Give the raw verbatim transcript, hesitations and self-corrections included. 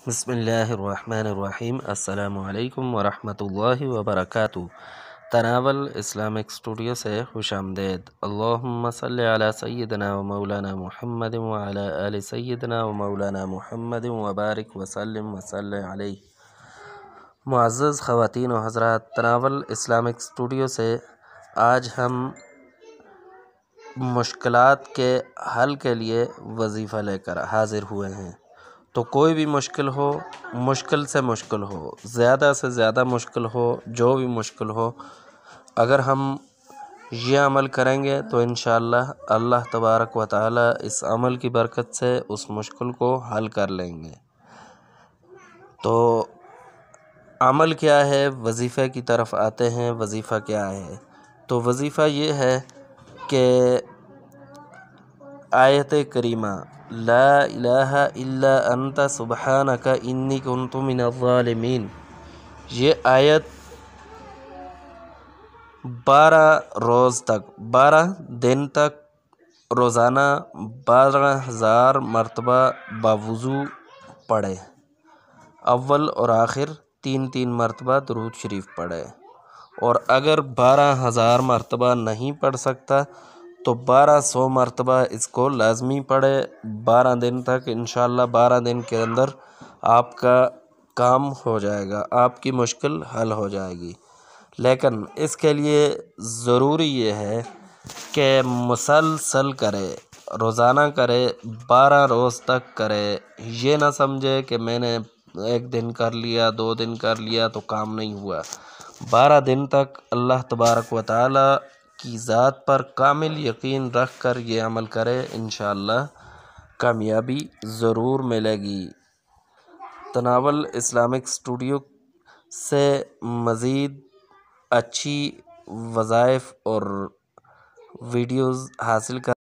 بسم اللہ الرحمن الرحیم۔ السلام علیکم ورحمۃ اللہ وبرکاتہ۔ تناول اسلامک اسٹوڈیو سے خوش آمدید۔ اللہم صلی علی سیدنا و مولانا محمد وعلی آل سیدنا و مولانا محمد وبارک وسلم وصلی علیہ۔ معزز خواتین و حضرات، تناول اسلامک اسٹوڈیو سے آج ہم مشکلات کے حل کے لیے وظیفہ لے کر حاضر ہوئے ہیں۔ تو کوئی بھی مشکل ہو، مشکل سے مشکل ہو، زیادہ سے زیادہ مشکل ہو، جو بھی مشکل ہو، اگر ہم یہ عمل کریں گے تو انشاءاللہ اللہ تبارک و تعالی اس عمل کی برکت سے اس مشکل کو حل کر لیں گے۔ تو عمل کیا ہے؟ وظیفے کی طرف آتے ہیں۔ وظیفہ کیا ہے؟ تو وظیفہ یہ ہے کہ آیت کریمہ لا الہ الا انت سبحانک انی کنت من الظالمین، یہ آیت بارہ روز تک بارہ دن تک روزانہ بارہ ہزار مرتبہ باوضو پڑھے۔ اول اور آخر تین تین مرتبہ درود شریف پڑھے، اور اگر بارہ ہزار مرتبہ نہیں پڑھ سکتا تو بارہ سو مرتبہ اس کو لازمی پڑھے بارہ دن تک۔ انشاءاللہ بارہ دن کے اندر آپ کا کام ہو جائے گا، آپ کی مشکل حل ہو جائے گی۔ لیکن اس کے لیے ضروری یہ ہے کہ مسلسل کرے، روزانہ کرے، بارہ روز تک کرے۔ یہ نہ سمجھے کہ میں نے ایک دن کر لیا، دو دن کر لیا تو کام نہیں ہوا۔ بارہ دن تک اللہ تبارک و تعالی کی ذات پر کامل یقین رکھ کر یہ عمل کرے، انشاءاللہ کامیابی ضرور ملے گی۔ تناول اسلامک اسٹوڈیو سے مزید اچھی وظائف اور ویڈیوز حاصل کر